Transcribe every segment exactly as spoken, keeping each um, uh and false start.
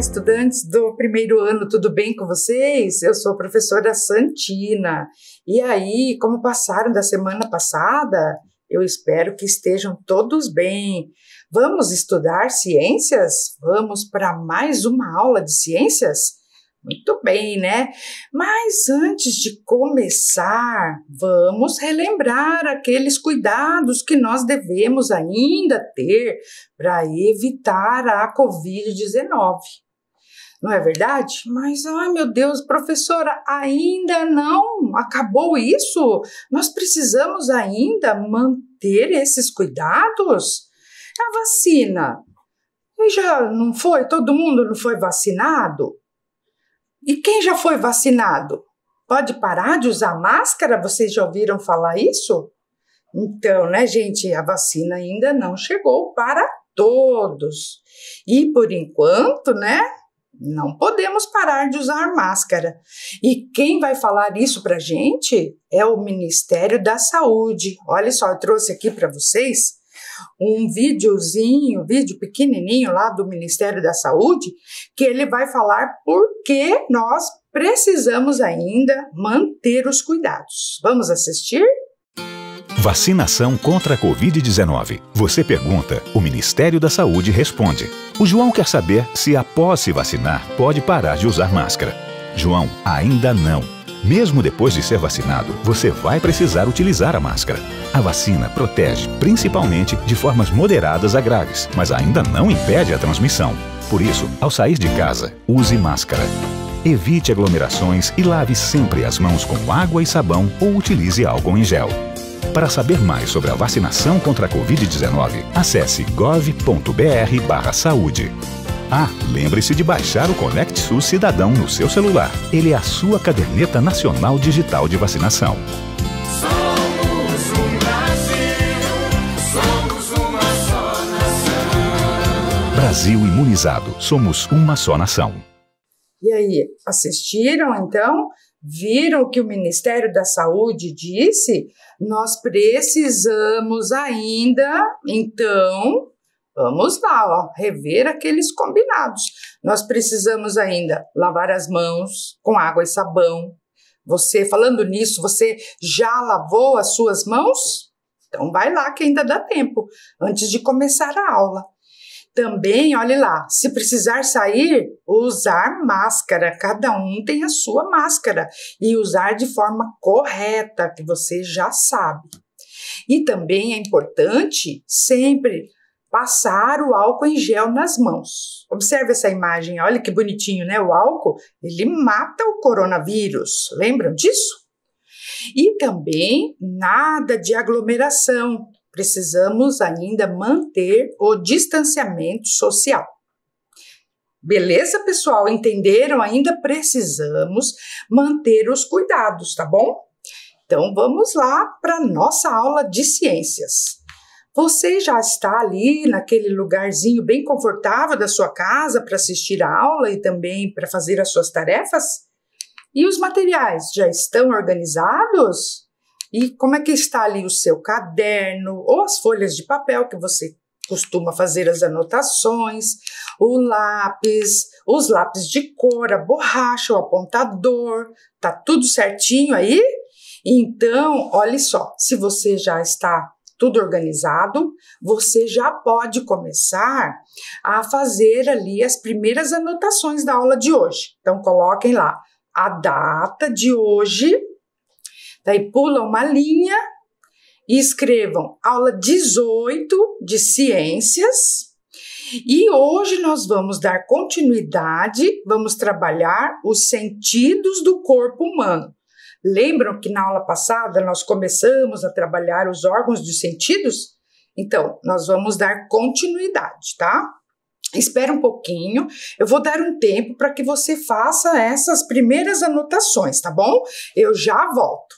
estudantes do primeiro ano, tudo bem com vocês? Eu sou a professora Santina. E aí, como passaram da semana passada? Eu espero que estejam todos bem. Vamos estudar ciências? Vamos para mais uma aula de ciências? Muito bem, né? Mas antes de começar, vamos relembrar aqueles cuidados que nós devemos ainda ter para evitar a covid dezenove. Não é verdade? Mas, ai meu Deus, professora, ainda não acabou isso? Nós precisamos ainda manter esses cuidados? A vacina, e já não foi? Todo mundo não foi vacinado? E quem já foi vacinado? Pode parar de usar máscara? Vocês já ouviram falar isso? Então, né, gente, a vacina ainda não chegou para todos. E, por enquanto, né, não podemos parar de usar máscara. E quem vai falar isso para a gente é o Ministério da Saúde. Olha só, eu trouxe aqui para vocês um videozinho, vídeo pequenininho lá do Ministério da Saúde, que ele vai falar por que nós precisamos ainda manter os cuidados. Vamos assistir? Vacinação contra a covid dezenove. Você pergunta, o Ministério da Saúde responde. O João quer saber se após se vacinar pode parar de usar máscara. João, ainda não. Mesmo depois de ser vacinado, você vai precisar utilizar a máscara. A vacina protege principalmente de formas moderadas a graves, mas ainda não impede a transmissão. Por isso, ao sair de casa, use máscara. Evite aglomerações e lave sempre as mãos com água e sabão ou utilize álcool em gel. Para saber mais sobre a vacinação contra a covid dezenove, acesse gov ponto br barra saúde. Ah, lembre-se de baixar o Conect SUS Cidadão no seu celular. Ele é a sua caderneta nacional digital de vacinação. Somos um Brasil, somos uma só nação. Brasil imunizado, somos uma só nação. E aí, assistiram então? Viram o que o Ministério da Saúde disse? Nós precisamos ainda, então, vamos lá, ó, rever aqueles combinados. Nós precisamos ainda lavar as mãos com água e sabão. Você, falando nisso, você já lavou as suas mãos? Então vai lá que ainda dá tempo, antes de começar a aula. Também, olhe lá, se precisar sair, usar máscara. Cada um tem a sua máscara e usar de forma correta, que você já sabe. E também é importante sempre passar o álcool em gel nas mãos. Observe essa imagem, olha que bonitinho, né? O álcool, ele mata o coronavírus. Lembram disso? E também nada de aglomeração. Precisamos ainda manter o distanciamento social. Beleza, pessoal? Entenderam? Ainda precisamos manter os cuidados, tá bom? Então, vamos lá para a nossa aula de ciências. Você já está ali naquele lugarzinho bem confortável da sua casa para assistir a aula e também para fazer as suas tarefas? E os materiais já estão organizados? E como é que está ali o seu caderno ou as folhas de papel que você costuma fazer as anotações, o lápis, os lápis de cor, a borracha, o apontador, tá tudo certinho aí? Então, olhe só, se você já está tudo organizado, você já pode começar a fazer ali as primeiras anotações da aula de hoje. Então, coloquem lá a data de hoje. Daí pula uma linha e escrevam aula dezoito de ciências. E hoje nós vamos dar continuidade, vamos trabalhar os sentidos do corpo humano. Lembram que na aula passada nós começamos a trabalhar os órgãos dos sentidos? Então, nós vamos dar continuidade, tá? Espera um pouquinho, eu vou dar um tempo para que você faça essas primeiras anotações, tá bom? Eu já volto.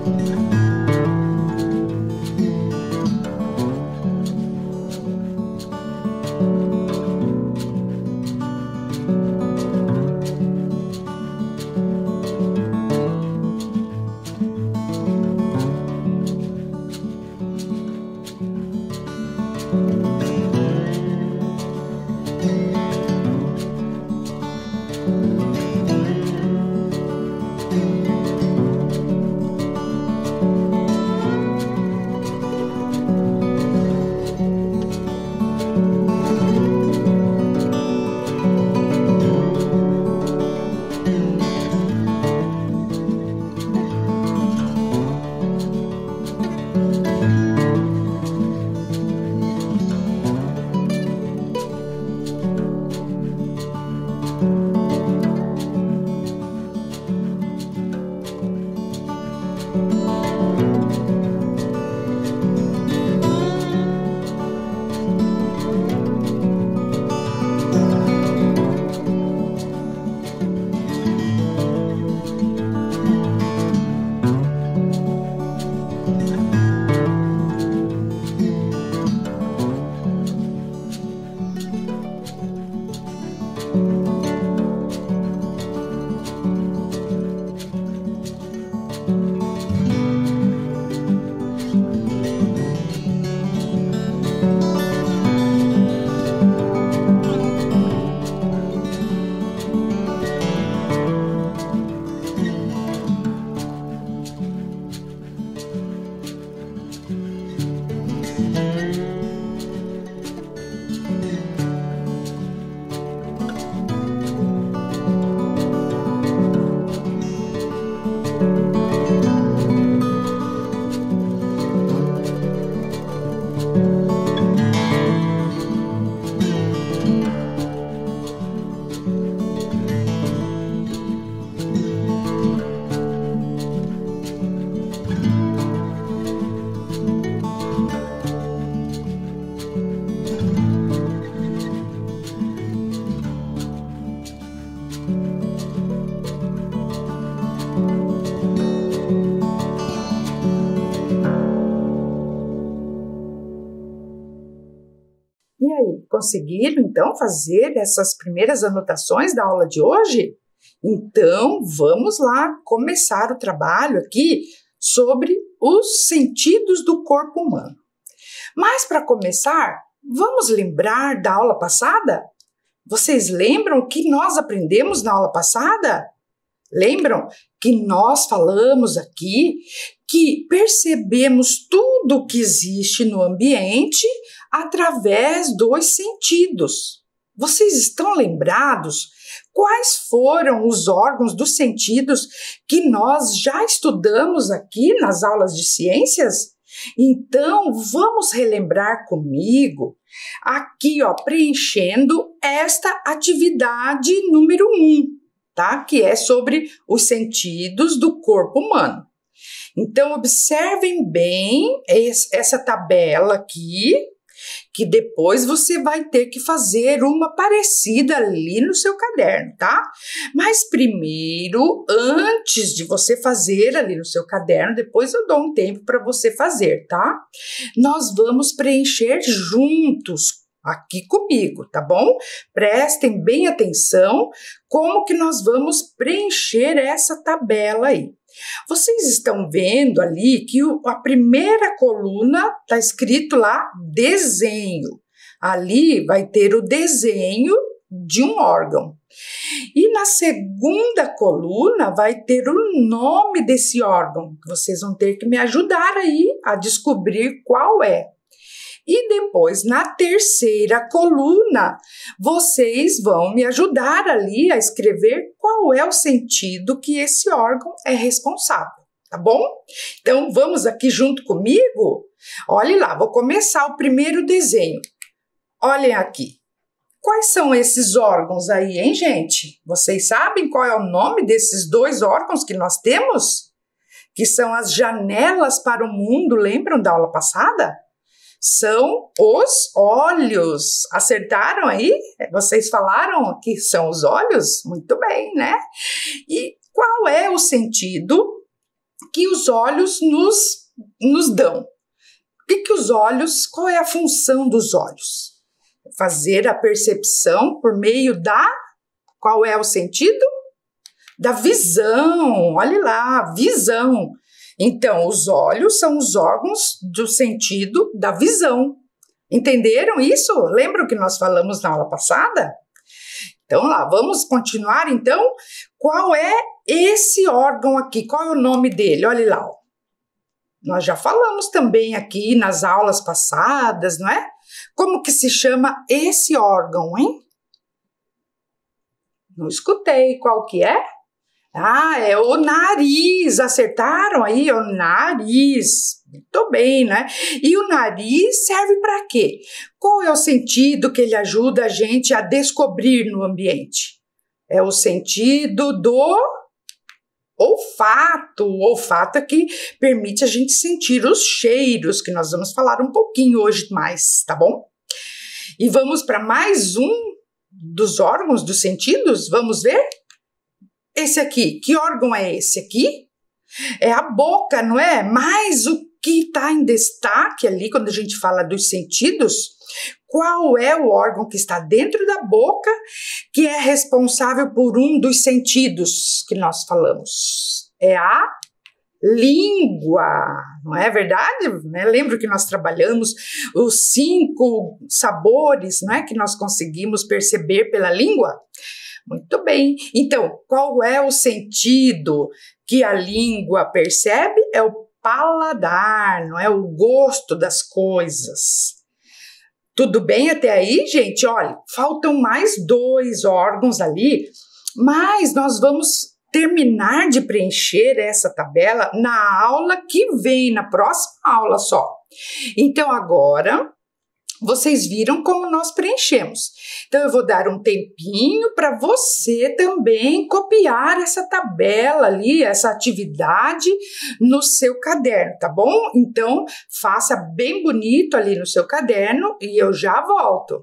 E aí, conseguiram então fazer essas primeiras anotações da aula de hoje? Então, vamos lá começar o trabalho aqui sobre os sentidos do corpo humano. Mas para começar, vamos lembrar da aula passada? Vocês lembram o que nós aprendemos na aula passada? Lembram que nós falamos aqui que percebemos tudo o que existe no ambiente através dos sentidos. Vocês estão lembrados quais foram os órgãos dos sentidos que nós já estudamos aqui nas aulas de ciências? Então, vamos relembrar comigo, aqui, ó, preenchendo esta atividade número um, tá? Que é sobre os sentidos do corpo humano. Então, observem bem essa tabela aqui, que depois você vai ter que fazer uma parecida ali no seu caderno, tá? Mas primeiro, antes de você fazer ali no seu caderno, depois eu dou um tempo para você fazer, tá? Nós vamos preencher juntos aqui comigo, tá bom? Prestem bem atenção como que nós vamos preencher essa tabela aí. Vocês estão vendo ali que o, a primeira coluna está escrito lá desenho. Ali vai ter o desenho de um órgão. E na segunda coluna vai ter o nome desse órgão. Vocês vão ter que me ajudar aí a descobrir qual é. E depois, na terceira coluna, vocês vão me ajudar ali a escrever qual é o sentido que esse órgão é responsável, tá bom? Então, vamos aqui junto comigo? Olhem lá, vou começar o primeiro desenho. Olhem aqui. Quais são esses órgãos aí, hein, gente? Vocês sabem qual é o nome desses dois órgãos que nós temos? Que são as janelas para o mundo, lembram da aula passada? São os olhos. Acertaram aí? Vocês falaram que são os olhos? Muito bem, né? E qual é o sentido que os olhos nos, nos dão. O que, que os olhos, qual é a função dos olhos? Fazer a percepção por meio da, qual é o sentido? Da visão, olhe lá, visão. Então, os olhos são os órgãos do sentido da visão. Entenderam isso? Lembram que nós falamos na aula passada? Então, lá, vamos continuar, então. Qual é esse órgão aqui? Qual é o nome dele? Olhe lá, ó. Nós já falamos também aqui nas aulas passadas, não é? Como que se chama esse órgão, hein? Não escutei. Qual que é? Ah, é o nariz. Acertaram aí? O nariz. Muito bem, né? E o nariz serve para quê? Qual é o sentido que ele ajuda a gente a descobrir no ambiente? É o sentido do olfato. O olfato é que permite a gente sentir os cheiros, que nós vamos falar um pouquinho hoje mais, tá bom? E vamos para mais um dos órgãos dos sentidos? Vamos ver? Esse aqui, que órgão é esse aqui? É a boca, não é? Mas o que está em destaque ali, quando a gente fala dos sentidos, qual é o órgão que está dentro da boca que é responsável por um dos sentidos que nós falamos? É a língua, não é verdade? Lembra que nós trabalhamos os cinco sabores, não é, que nós conseguimos perceber pela língua? Muito bem. Então, qual é o sentido que a língua percebe? É o paladar, não é? O gosto das coisas. Tudo bem até aí, gente? Olha, faltam mais dois órgãos ali, mas nós vamos terminar de preencher essa tabela na aula que vem, na próxima aula só. Então, agora, vocês viram como nós preenchemos. Então, eu vou dar um tempinho para você também copiar essa tabela ali, essa atividade no seu caderno, tá bom? Então, faça bem bonito ali no seu caderno e eu já volto.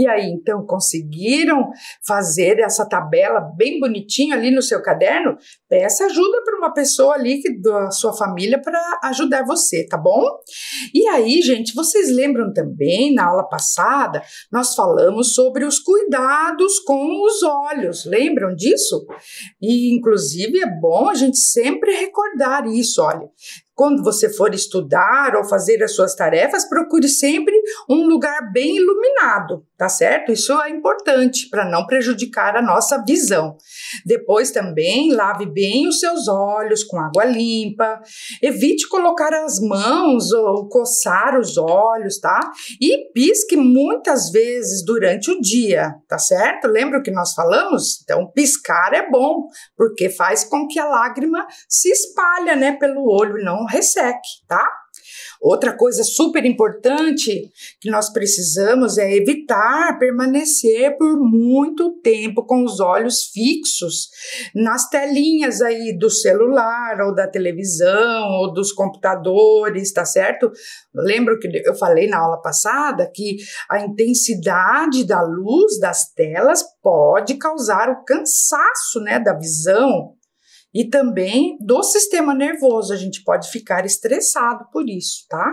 E aí, então, conseguiram fazer essa tabela bem bonitinha ali no seu caderno? Peça ajuda para uma pessoa ali que, da sua família para ajudar você, tá bom? E aí, gente, vocês lembram também, na aula passada, nós falamos sobre os cuidados com os olhos, lembram disso? E, inclusive, é bom a gente sempre recordar isso, olha. Quando você for estudar ou fazer as suas tarefas, procure sempre um lugar bem iluminado, tá certo? Isso é importante para não prejudicar a nossa visão. Depois também lave bem os seus olhos com água limpa, evite colocar as mãos ou coçar os olhos, tá? E pisque muitas vezes durante o dia, tá certo? Lembra o que nós falamos? Então, piscar é bom, porque faz com que a lágrima se espalhe, né, pelo olho e não resseque, tá? Outra coisa super importante que nós precisamos é evitar permanecer por muito tempo com os olhos fixos nas telinhas aí do celular ou da televisão ou dos computadores, tá certo? Lembra que eu falei na aula passada que a intensidade da luz das telas pode causar o cansaço, né, da visão. E também do sistema nervoso, a gente pode ficar estressado por isso, tá?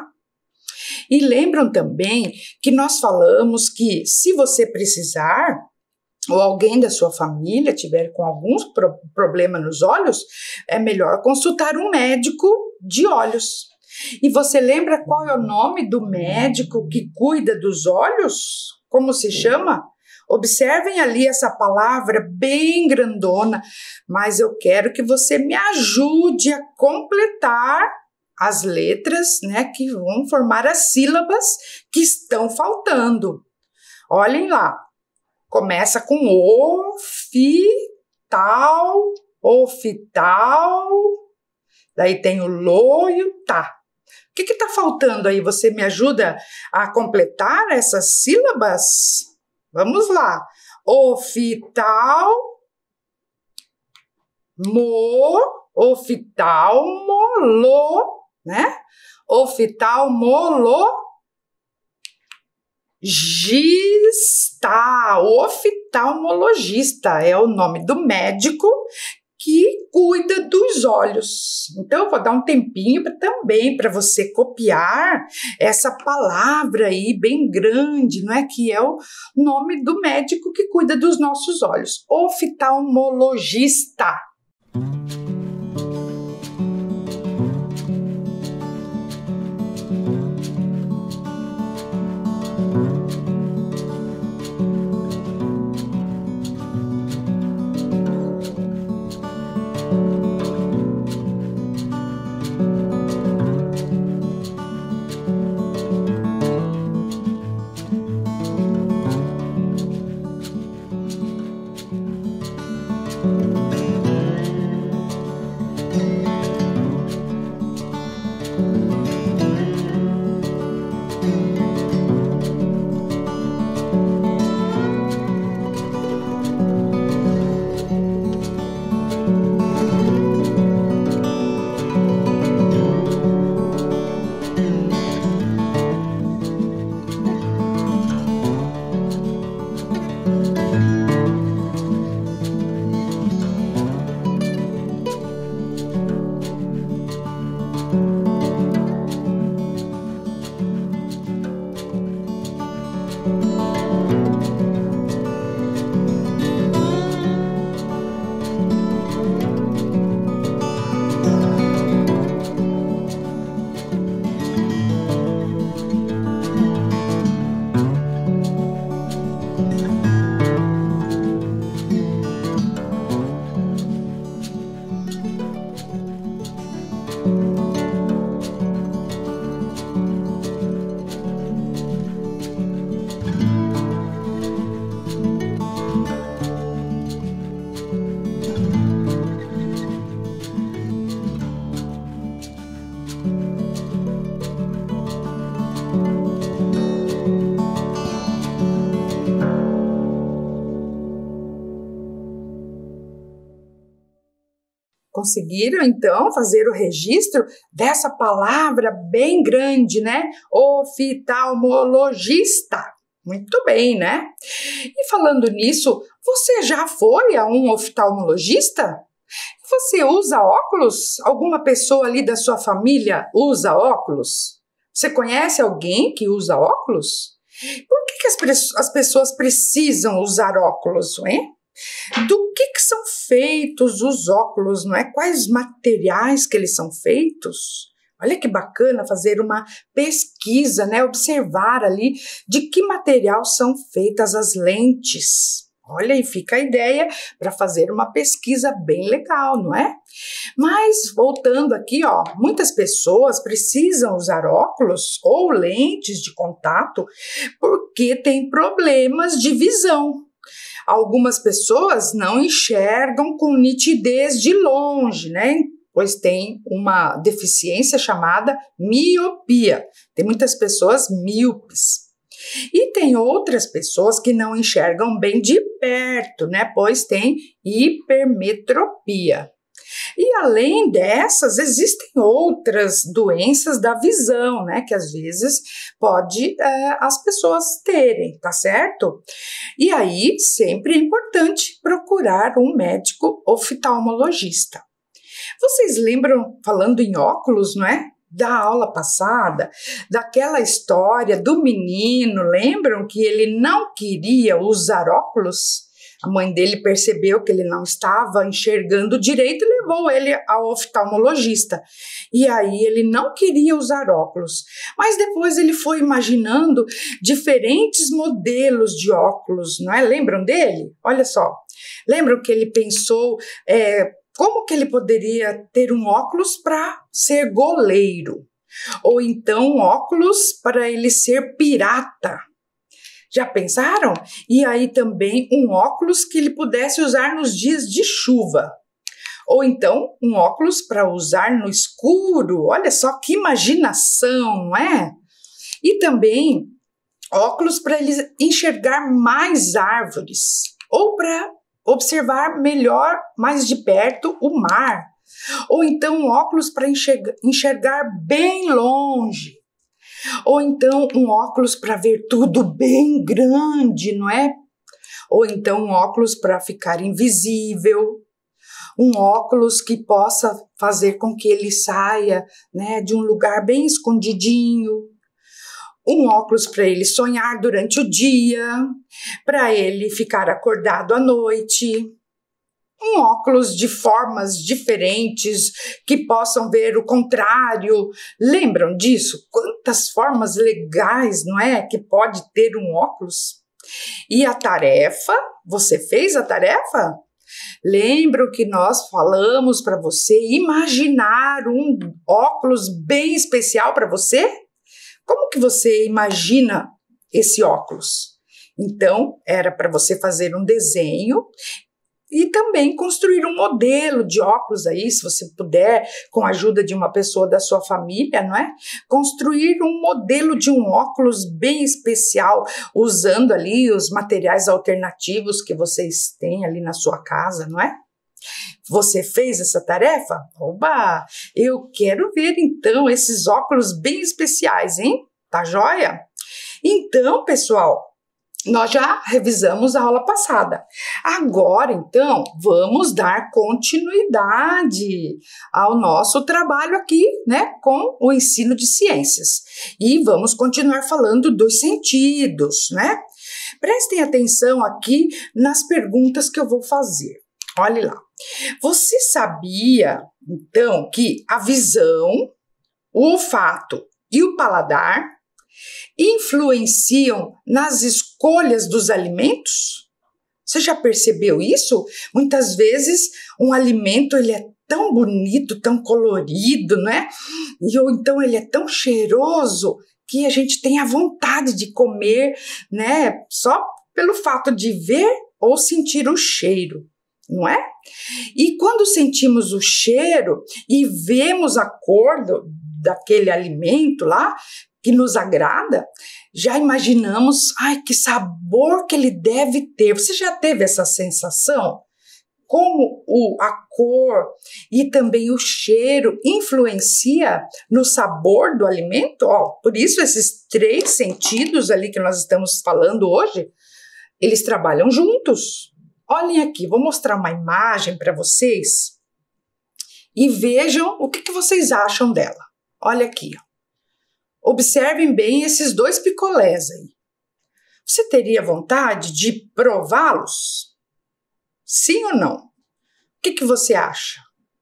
E lembram também que nós falamos que se você precisar, ou alguém da sua família tiver com algum pro- problema nos olhos, é melhor consultar um médico de olhos. E você lembra qual é o nome do médico que cuida dos olhos? Como se chama? Observem ali essa palavra bem grandona, mas eu quero que você me ajude a completar as letras, né, que vão formar as sílabas que estão faltando. Olhem lá, começa com ofital, ofital, daí tem o lo e o tá. O que está faltando aí? Você me ajuda a completar essas sílabas? Vamos lá. Ofital, mo, oftalmolo, né? Oftalmolo, gista, oftalmologista é o nome do médico que cuida dos olhos. Então, eu vou dar um tempinho pra, também para você copiar essa palavra aí bem grande, não é? Que é o nome do médico que cuida dos nossos olhos. Oftalmologista. Conseguiram, então, fazer o registro dessa palavra bem grande, né? Oftalmologista. Muito bem, né? E falando nisso, você já foi a um oftalmologista? Você usa óculos? Alguma pessoa ali da sua família usa óculos? Você conhece alguém que usa óculos? Por que, que as, as pessoas precisam usar óculos, hein? Do que, que são feitos os óculos, não é? Quais materiais que eles são feitos? Olha que bacana fazer uma pesquisa, né? Observar ali de que material são feitas as lentes. Olha, e fica a ideia para fazer uma pesquisa bem legal, não é? Mas, voltando aqui, ó, muitas pessoas precisam usar óculos ou lentes de contato porque têm problemas de visão. Algumas pessoas não enxergam com nitidez de longe, né? Pois tem uma deficiência chamada miopia. Tem muitas pessoas míopes. E tem outras pessoas que não enxergam bem de perto, né? Pois tem hipermetropia. E além dessas, existem outras doenças da visão, né? Que às vezes pode é, as pessoas terem, tá certo? E aí sempre é importante procurar um médico oftalmologista. Vocês lembram, falando em óculos, não é? Da aula passada, daquela história do menino, lembram que ele não queria usar óculos? A mãe dele percebeu que ele não estava enxergando direito e levou ele ao oftalmologista. E aí ele não queria usar óculos, mas depois ele foi imaginando diferentes modelos de óculos, não é? Lembram dele? Olha só, lembram que ele pensou... É, como que ele poderia ter um óculos para ser goleiro? Ou então um óculos para ele ser pirata? Já pensaram? E aí também um óculos que ele pudesse usar nos dias de chuva. Ou então um óculos para usar no escuro. Olha só que imaginação, não é? E também óculos para ele enxergar mais árvores. Ou para observar melhor, mais de perto, o mar. Ou então óculos para enxergar, enxergar bem longe. Ou então um óculos para ver tudo bem grande, não é? Ou então um óculos para ficar invisível. Um óculos que possa fazer com que ele saia, né, de um lugar bem escondidinho. Um óculos para ele sonhar durante o dia, para ele ficar acordado à noite. Um óculos de formas diferentes que possam ver o contrário. Lembram disso? Quantas formas legais, não é? Que pode ter um óculos? E a tarefa? Você fez a tarefa? Lembram que nós falamos para você imaginar um óculos bem especial para você? Como que você imagina esse óculos? Então, era para você fazer um desenho e também construir um modelo de óculos aí, se você puder, com a ajuda de uma pessoa da sua família, não é? Construir um modelo de um óculos bem especial, usando ali os materiais alternativos que vocês têm ali na sua casa, não é? Você fez essa tarefa? Oba! Eu quero ver então esses óculos bem especiais, hein? Tá joia? Então, pessoal, nós já revisamos a aula passada. Agora, então, vamos dar continuidade ao nosso trabalho aqui, né, com o ensino de ciências. E vamos continuar falando dos sentidos, né? Prestem atenção aqui nas perguntas que eu vou fazer. Olhe lá. Você sabia, então, que a visão, o olfato e o paladar influenciam nas escolhas dos alimentos? Você já percebeu isso? Muitas vezes um alimento ele é tão bonito, tão colorido, né? E ou então ele é tão cheiroso que a gente tem a vontade de comer, né? Só pelo fato de ver ou sentir o cheiro, não é? E quando sentimos o cheiro e vemos a cor do, daquele alimento lá, que nos agrada, já imaginamos, ai, que sabor que ele deve ter. Você já teve essa sensação? como o, a cor e também o cheiro influencia no sabor do alimento? Ó, por isso esses três sentidos ali que nós estamos falando hoje, eles trabalham juntos. Olhem aqui, vou mostrar uma imagem para vocês e vejam o que, que vocês acham dela. Olha aqui, ó. Observem bem esses dois picolés aí. Você teria vontade de prová-los? Sim ou não? O que, que você acha?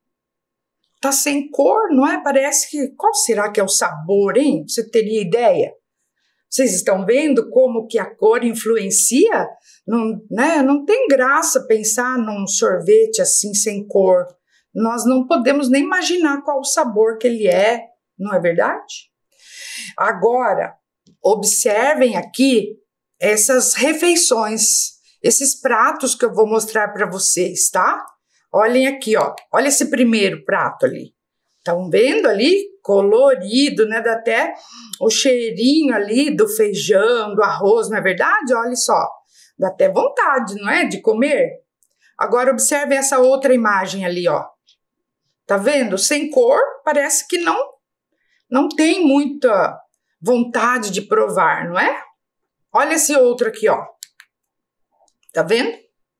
Tá sem cor, não é? Parece que... Qual será que é o sabor, hein? Você teria ideia? Vocês estão vendo como que a cor influencia? Não, né? Não tem graça pensar num sorvete assim sem cor. Nós não podemos nem imaginar qual o sabor que ele é, não é verdade? Agora, observem aqui essas refeições, esses pratos que eu vou mostrar para vocês, tá? Olhem aqui, ó. Olha esse primeiro prato ali. Estão vendo ali? Colorido, né? Dá até o cheirinho ali do feijão, do arroz, não é verdade? Olha só. Dá até vontade, não é? De comer. Agora observem essa outra imagem ali, ó. Tá vendo? Sem cor, parece que não, não tem muita vontade de provar, não é? Olha esse outro aqui, ó. Tá vendo?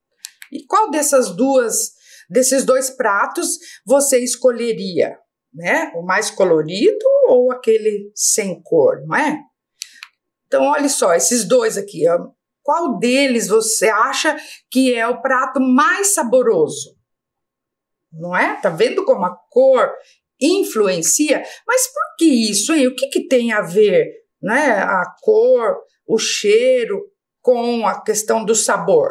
E qual dessas duas, desses dois pratos você escolheria? Né? O mais colorido ou aquele sem cor, não é? Então, olha só, esses dois aqui, ó. Qual deles você acha que é o prato mais saboroso? Não é? Tá vendo como a cor influencia? Mas por que isso, hein? O que que tem a ver, né? A cor, o cheiro com a questão do sabor?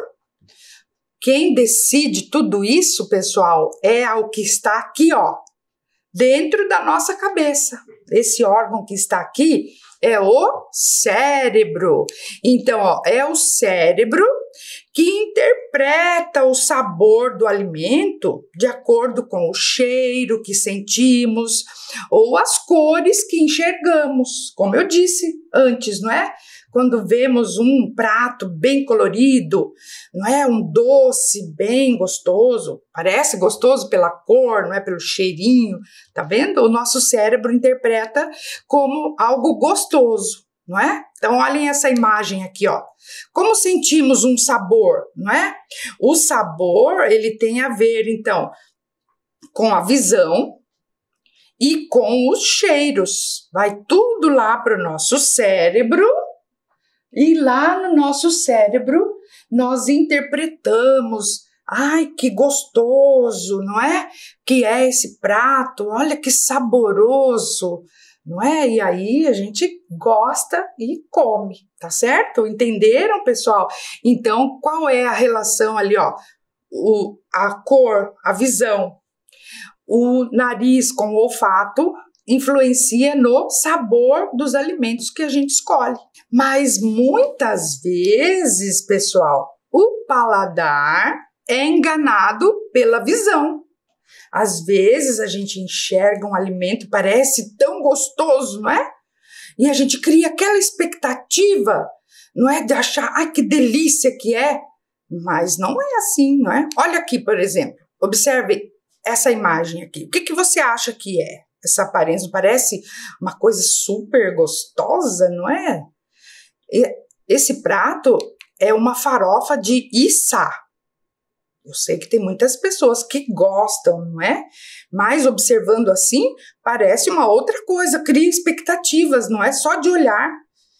Quem decide tudo isso, pessoal, é o que está aqui, ó, dentro da nossa cabeça. Esse órgão que está aqui é o cérebro. Então, ó, é o cérebro que interpreta o sabor do alimento de acordo com o cheiro que sentimos ou as cores que enxergamos, como eu disse antes, não é? Quando vemos um prato bem colorido, não é? Um doce bem gostoso, parece gostoso pela cor, não é? Pelo cheirinho, tá vendo? O nosso cérebro interpreta como algo gostoso, não é? Então, olhem essa imagem aqui, ó. Como sentimos um sabor, não é? O sabor, ele tem a ver, então, com a visão e com os cheiros. Vai tudo lá para o nosso cérebro. E lá no nosso cérebro, nós interpretamos, ai, que gostoso, não é? Que é esse prato, olha que saboroso, não é? E aí a gente gosta e come, tá certo? Entenderam, pessoal? Então, qual é a relação ali, ó? O, a cor, a visão, o nariz com o olfato, influencia no sabor dos alimentos que a gente escolhe. Mas muitas vezes, pessoal, o paladar é enganado pela visão. Às vezes a gente enxerga um alimento, parece tão gostoso, não é? E a gente cria aquela expectativa, não é? De achar, ai, que delícia que é. Mas não é assim, não é? Olha aqui, por exemplo, observe essa imagem aqui. O que, que você acha que é? Essa aparência parece uma coisa super gostosa, não é? Esse prato é uma farofa de içá. Eu sei que tem muitas pessoas que gostam, não é? Mas observando assim, parece uma outra coisa, cria expectativas, não é? Só de olhar.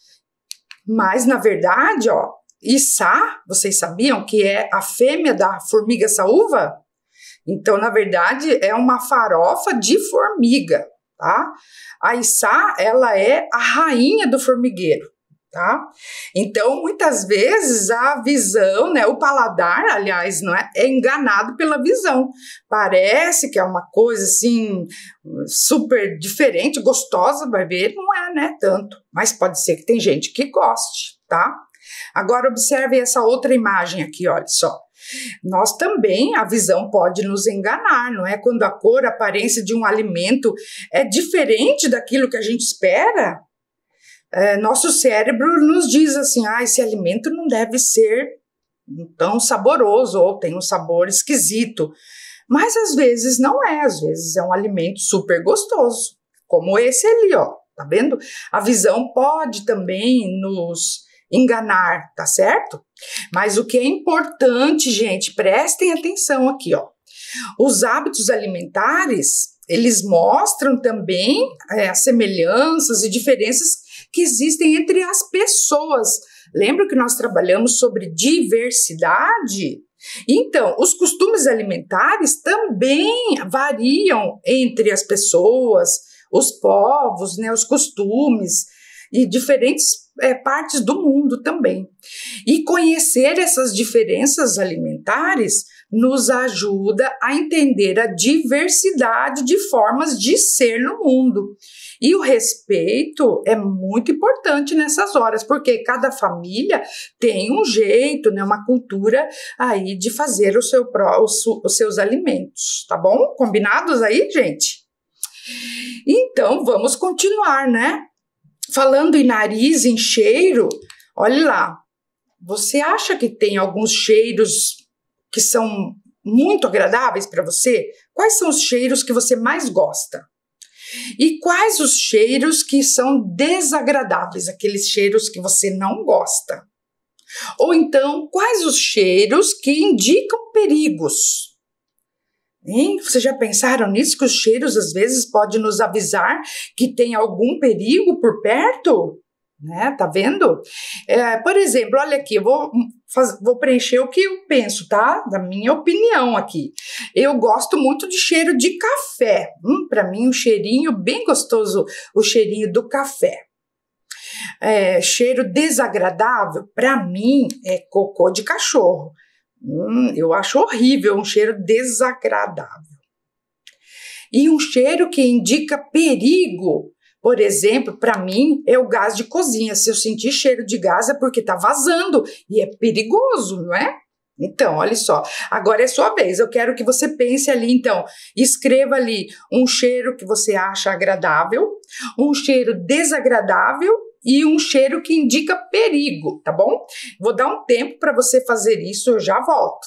Mas, na verdade, ó, içá, vocês sabiam que é a fêmea da formiga saúva? Então, na verdade, é uma farofa de formiga, tá? A içá, ela é a rainha do formigueiro, tá? Então, muitas vezes, a visão, né, o paladar, aliás, não é, é enganado pela visão. Parece que é uma coisa, assim, super diferente, gostosa, vai ver, não é, né, tanto. Mas pode ser que tem gente que goste, tá? Agora, observe essa outra imagem aqui, olha só. Nós também, a visão pode nos enganar, não é? Quando a cor, a aparência de um alimento é diferente daquilo que a gente espera, é, nosso cérebro nos diz assim, ah, esse alimento não deve ser tão saboroso ou tem um sabor esquisito. Mas às vezes não é, às vezes é um alimento super gostoso, como esse ali, ó, tá vendo? A visão pode também nos enganar, tá certo? Mas o que é importante, gente, prestem atenção aqui, ó. Os hábitos alimentares, eles mostram também é, as semelhanças e diferenças que existem entre as pessoas. Lembra que nós trabalhamos sobre diversidade? Então, os costumes alimentares também variam entre as pessoas, os povos, né, os costumes e diferentes é, partes do mundo também. E conhecer essas diferenças alimentares nos ajuda a entender a diversidade de formas de ser no mundo. E o respeito é muito importante nessas horas, porque cada família tem um jeito, né, uma cultura aí de fazer o seu, os, os seus alimentos, tá bom? Combinados aí, gente? Então, vamos continuar, né? Falando em nariz, em cheiro, olha lá. Você acha que tem alguns cheiros que são muito agradáveis para você? Quais são os cheiros que você mais gosta? E quais os cheiros que são desagradáveis, aqueles cheiros que você não gosta? Ou então, quais os cheiros que indicam perigos? Hein? Vocês já pensaram nisso? Que os cheiros às vezes podem nos avisar que tem algum perigo por perto? Né? Tá vendo? É, por exemplo, olha aqui, eu vou, faz, vou preencher o que eu penso, tá? Da minha opinião aqui. Eu gosto muito de cheiro de café. Hum, para mim, um cheirinho bem gostoso, o cheirinho do café. É, cheiro desagradável, para mim, é cocô de cachorro. Hum, eu acho horrível, um cheiro desagradável. E um cheiro que indica perigo, por exemplo, para mim, é o gás de cozinha. Se eu sentir cheiro de gás é porque tá vazando e é perigoso, não é? Então, olha só, agora é sua vez. Eu quero que você pense ali, então, escreva ali um cheiro que você acha agradável, um cheiro desagradável e um cheiro que indica perigo, tá bom? Vou dar um tempo para você fazer isso, eu já volto.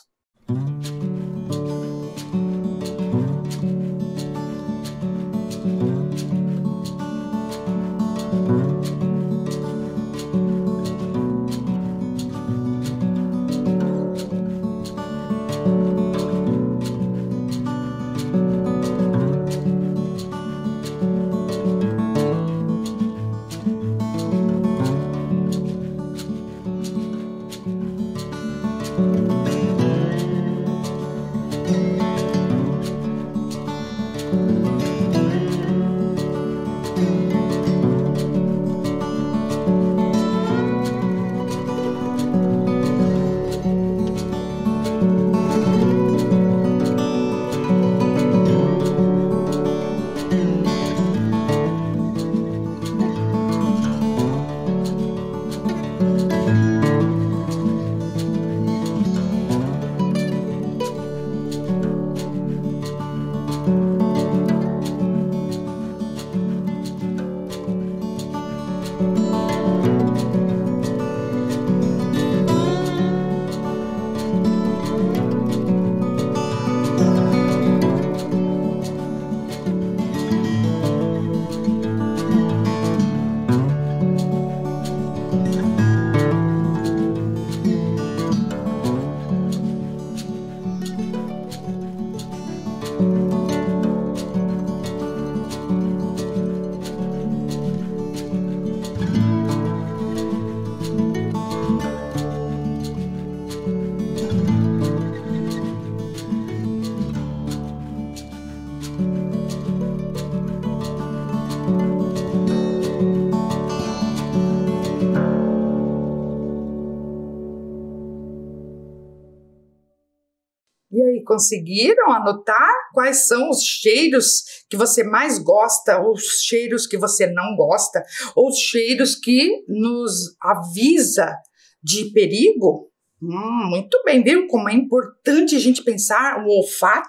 E aí, conseguiram anotar quais são os cheiros que você mais gosta, os cheiros que você não gosta, ou os cheiros que nos avisa de perigo? Hum, muito bem, viu como é importante a gente pensar o olfato?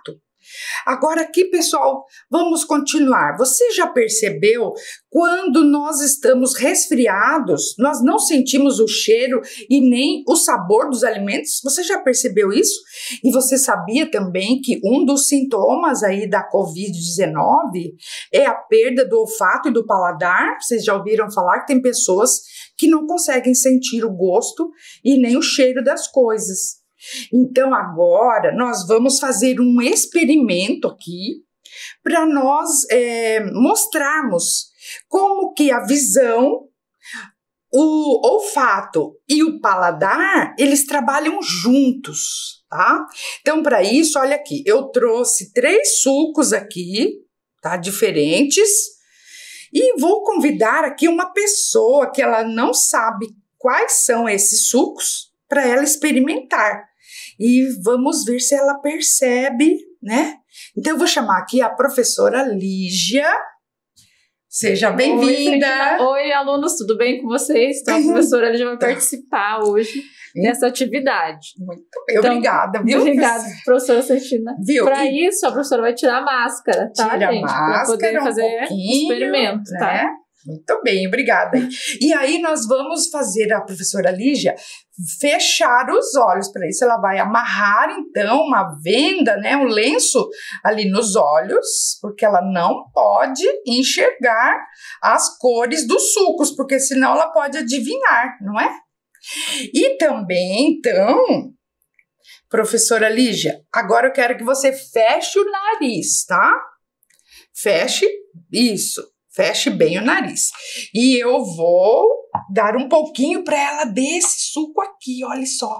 Agora aqui, pessoal, vamos continuar. Você já percebeu quando nós estamos resfriados, nós não sentimos o cheiro e nem o sabor dos alimentos? Você já percebeu isso? E você sabia também que um dos sintomas aí da covid dezenove é a perda do olfato e do paladar? Vocês já ouviram falar que tem pessoas que não conseguem sentir o gosto e nem o cheiro das coisas. Então agora nós vamos fazer um experimento aqui para nós é, mostrarmos como que a visão, o olfato e o paladar, eles trabalham juntos, tá? Então para isso, olha aqui, eu trouxe três sucos aqui, tá? Diferentes, e vou convidar aqui uma pessoa que ela não sabe quais são esses sucos para ela experimentar. E vamos ver se ela percebe, né? Então, eu vou chamar aqui a professora Lígia. Seja bem-vinda. Oi, Oi, alunos, tudo bem com vocês? Então, a professora Lígia vai participar hoje dessa atividade. Muito bem, então, obrigada, viu? Obrigada, professora Santina. Para e... isso, a professora vai tirar a máscara, tá, Tira gente? Para poder um fazer experimento, né? tá? Muito bem, obrigada. E aí nós vamos fazer a professora Lígia fechar os olhos. Para isso ela vai amarrar então uma venda, né, um lenço ali nos olhos, porque ela não pode enxergar as cores dos sucos, porque senão ela pode adivinhar, não é? E também, então, professora Lígia, agora eu quero que você feche o nariz, tá? Feche, isso. Feche bem o nariz. E eu vou dar um pouquinho para ela desse suco aqui, olha só.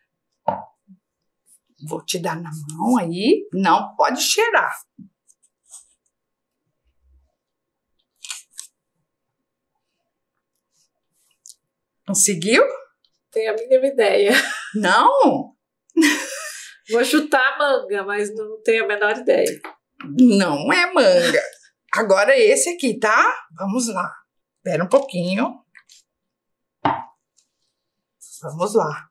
Vou te dar na mão aí, não pode cheirar. Conseguiu? Tenho a mínima ideia. Não? Vou chutar manga, mas não tenho a menor ideia. Não é manga. Agora esse aqui, tá? Vamos lá. Espera um pouquinho. Vamos lá.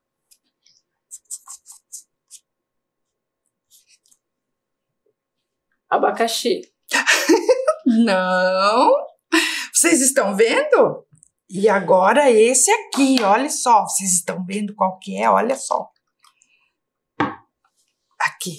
Abacaxi. Não. Vocês estão vendo? E agora esse aqui, olha só. Vocês estão vendo qual que é? Olha só. Aqui.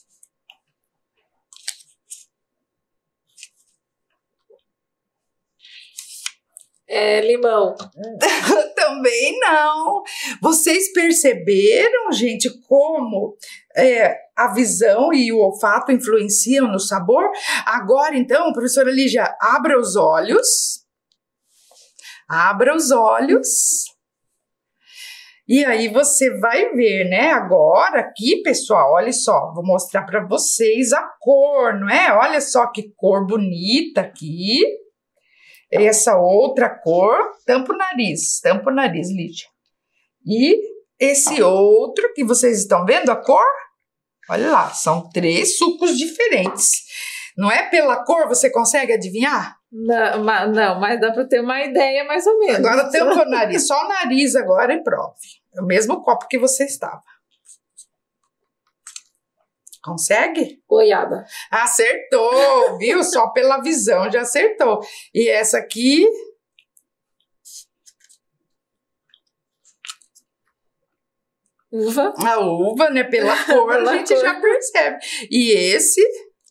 É limão. Também não. Vocês perceberam, gente, como é, a visão e o olfato influenciam no sabor? Agora, então, professora Lígia, abra os olhos. Abra os olhos. E aí você vai ver, né? Agora aqui, pessoal, olha só, vou mostrar para vocês a cor, não é? Olha só que cor bonita aqui. Essa outra cor, tampa o nariz, tampa o nariz, Lídia. E esse outro que vocês estão vendo, a cor? Olha lá, são três sucos diferentes. Não é pela cor, você consegue adivinhar? Não, mas, não, mas dá para ter uma ideia mais ou menos. Agora tampa o nariz, só o nariz agora e prove. É o mesmo copo que você estava. Consegue? Goiaba. Acertou, viu? Só pela visão já acertou. E essa aqui... Uva. A uva, né? Pela cor Pela a gente cor. já percebe. E esse...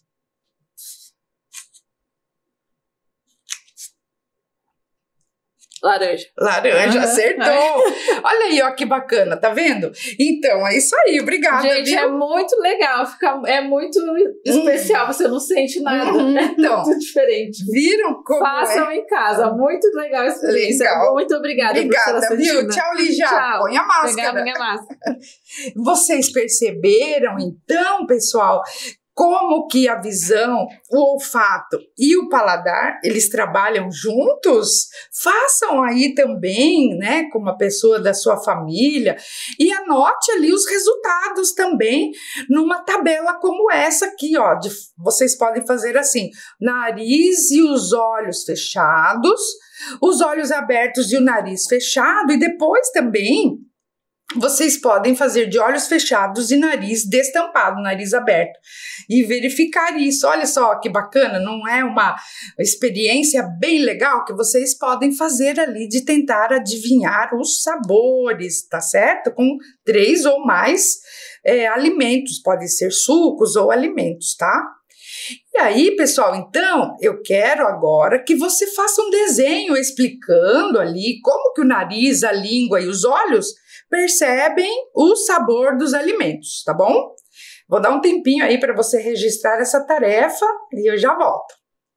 Laranja. Laranja, Uhum. acertou. Olha aí, ó, que bacana, tá vendo? Então, é isso aí, obrigada, Gente, viu? é muito legal, fica, é muito especial, você não sente nada, Uhum, é então. muito diferente. Viram como Façam é? em casa, muito legal a experiência. Legal. Muito obrigada, Obrigada, professora viu? Santina. Tchau, Lígia. Tchau. Põe a Pegar a máscara. minha máscara. Vocês perceberam, então, pessoal, como que a visão, o olfato e o paladar, eles trabalham juntos? Façam aí também, né, com uma pessoa da sua família e anote ali os resultados também numa tabela como essa aqui, ó. De, vocês podem fazer assim, nariz e os olhos fechados, os olhos abertos e o nariz fechado e depois também vocês podem fazer de olhos fechados e nariz destampado, nariz aberto, e verificar isso. Olha só que bacana, não é uma experiência bem legal que vocês podem fazer ali de tentar adivinhar os sabores, tá certo? Com três ou mais é, alimentos, podem ser sucos ou alimentos, tá? E aí, pessoal, então, eu quero agora que você faça um desenho explicando ali como que o nariz, a língua e os olhos percebem o sabor dos alimentos, tá bom? Vou dar um tempinho aí para você registrar essa tarefa e eu já volto.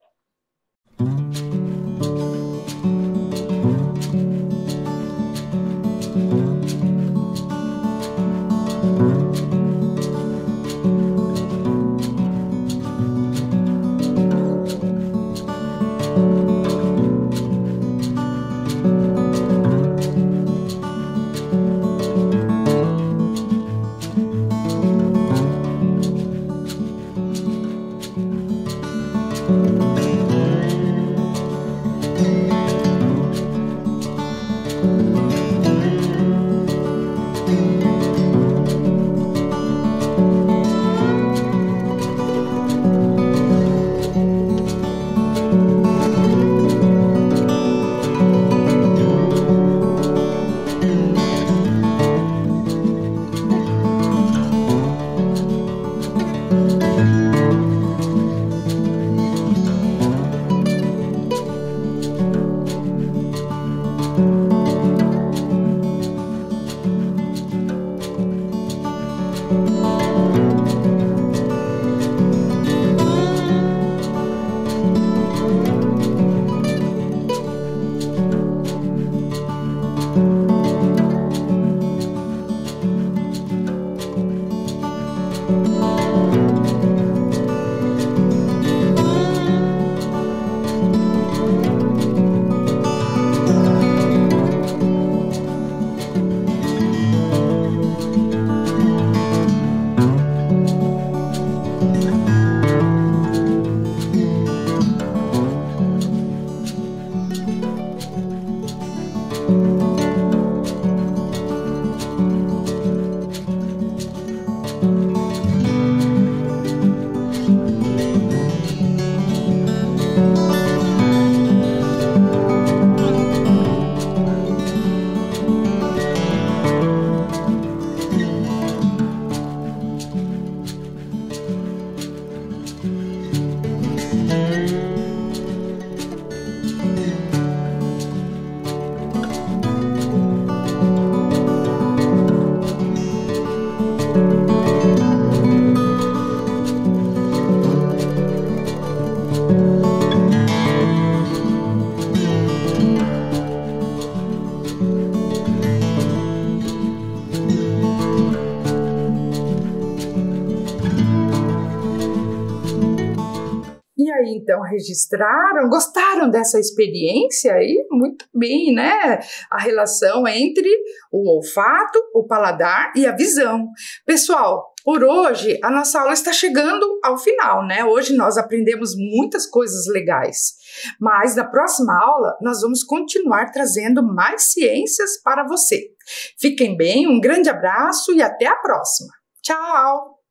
Então, registraram, gostaram dessa experiência aí? Muito bem, né? A relação entre o olfato, o paladar e a visão. Pessoal, por hoje a nossa aula está chegando ao final, né? Hoje nós aprendemos muitas coisas legais, mas na próxima aula nós vamos continuar trazendo mais ciências para você. Fiquem bem, um grande abraço e até a próxima. Tchau!